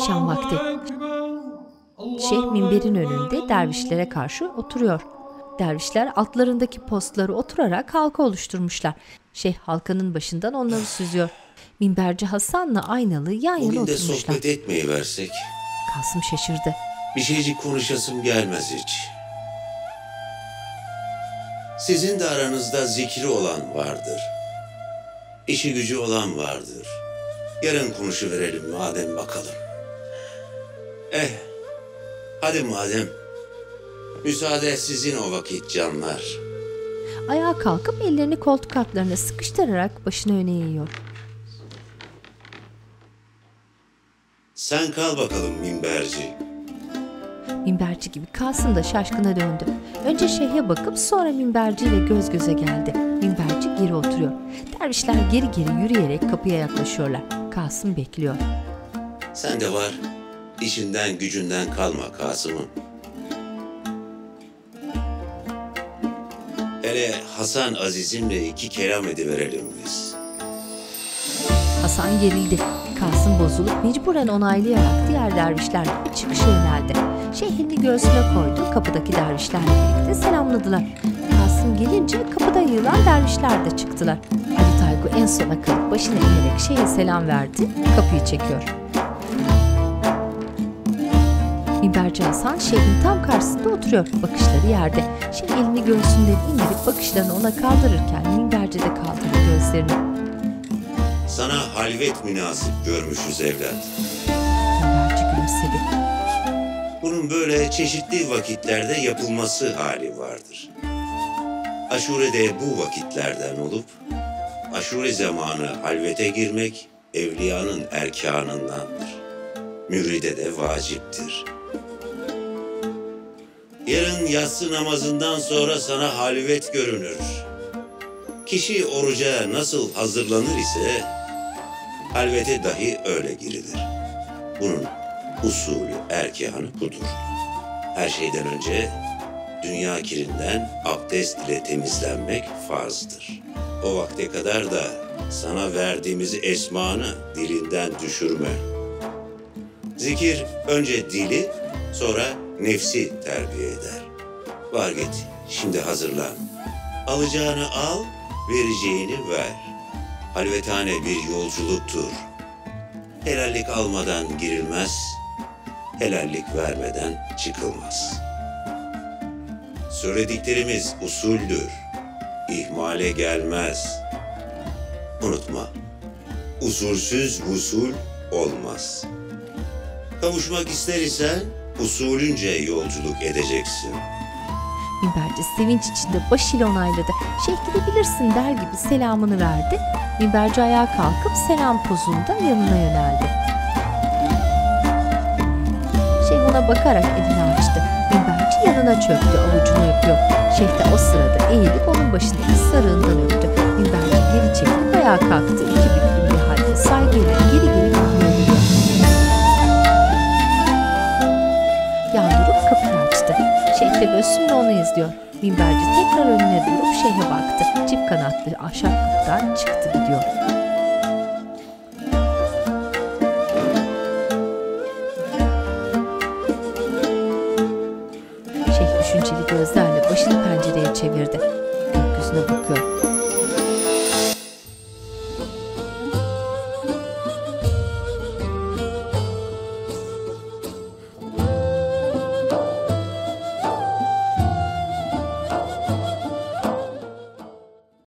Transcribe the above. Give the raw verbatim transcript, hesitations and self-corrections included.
Akşam vakti. Şeyh minberin önünde dervişlere karşı oturuyor. Dervişler atlarındaki postları oturarak halka oluşturmuşlar. Şeyh halkanın başından onları süzüyor. Minberci Hasan'la Aynalı yan yana Bugün de oturmuşlar. sohbet etmeyi versek. Kasım şaşırdı. Bir şeycik konuşasım gelmez hiç. Sizin de aranızda zikri olan vardır. İşi gücü olan vardır. Yarın konuşuverelim madem bakalım. Eh, hadi madem. Müsaade sizin o vakit canlar. Ayağa kalkıp ellerini koltuk altlarına sıkıştırarak başını öne eğiyor. Sen kal bakalım minberci. Minberci gibi Kasım da şaşkına döndü. Önce şeyhe bakıp sonra minberciyle göz göze geldi. Minberci geri oturuyor. Dervişler geri geri yürüyerek kapıya yaklaşıyorlar. Kasım bekliyor. Sen de var. İşinden gücünden kalma Kasım'ım. Hele Hasan Aziz'imle iki kelam ediverelim biz. Hasan gerildi. Kasım bozulup mecburen onaylayarak diğer dervişlerle bir çıkışa yöneldi. Şeyhini göğsüne koydu. Kapıdaki dervişlerle birlikte selamladılar. Kasım gelince kapıda yığılan dervişler de çıktılar. Ali Taygu en sona kalıp başını eğerek şeyhe selam verdi. Kapıyı çekiyor. Minberci Hasan şeyhin tam karşısında oturuyor. Bakışları yerde. Şeyh elini göğsünden indirip bakışlarını ona kaldırırken minberci de kaldırdı gözlerini. Sana halvet münasip görmüşüz evlat. Minberci gülümsedi. Bunun böyle çeşitli vakitlerde yapılması hali vardır. Aşure'de bu vakitlerden olup, aşure zamanı halvete girmek evliyanın erkanındandır. Müride de vaciptir. Yarın yatsı namazından sonra sana halvet görünür. Kişi oruca nasıl hazırlanır ise, halvete dahi öyle girilir. Bunun usulü, erkanı budur. Her şeyden önce dünya kirinden abdest ile temizlenmek farzdır. O vakte kadar da sana verdiğimiz esmanı dilinden düşürme. Zikir önce dili, sonra nefsi terbiye eder. Var git, şimdi hazırlan. Alacağını al, vereceğini ver. Halvethane bir yolculuktur. Helallik almadan girilmez, helallik vermeden çıkılmaz. Söylediklerimiz usuldür, ihmale gelmez. Unutma, usulsüz vusul olmaz. Kavuşmak ister isen usulünce yolculuk edeceksin. Minberci sevinç içinde başıyla onayladı. Şeyh gidebilirsin der gibi selamını verdi. Minberci ayağa kalkıp selam pozunda yanına yöneldi. Şeyh ona bakarak elini açtı. Minberci yanına çöktü, avucunu öpüyor. Şeyh de o sırada eğilip onun başındaki sarığından öptü. Minberci geri çekilip ayağa kalktı. İki büklüm bir halde saygıyla geri geri yürüyor. Yan durup kapıyı açtı. Şeyh tebessümle onu izliyor. Minberci tekrar önüne durup şeyhe baktı. Çift kanatlı ahşap kapıdan çıktı gidiyor.